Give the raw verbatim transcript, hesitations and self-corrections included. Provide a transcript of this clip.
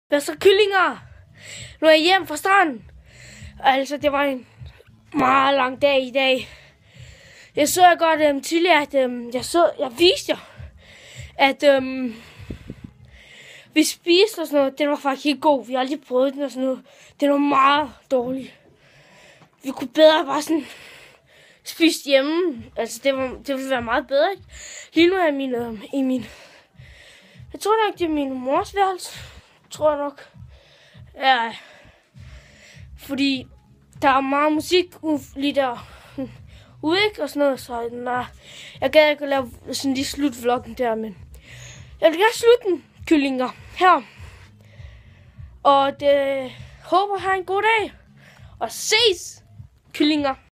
Hvad så, kyllinger? Nu er jeg hjem fra stranden. Altså, det var en meget lang dag i dag. Jeg så jeg godt um, tidligere, at um, jeg, så, jeg viste jer, at um, vi spiste og sådan noget. Den var faktisk ikke god. Vi har aldrig prøvet den og sådan noget. Den var meget dårlig. Vi kunne bedre bare sådan spise hjemme. Altså, det, var, det ville være meget bedre. Lige nu er jeg min, um, i min... Jeg tror nok, det er min mors værelse. Tror jeg nok. Ja. Fordi der er meget musik lige der ude, ikke? Og sådan noget. Så nej, jeg gad ikke at lave sådan lige slutvloggen der, men jeg vil gerne slutte den, kyllinger, her. Og det håber, I har en god dag. Og ses, kyllinger.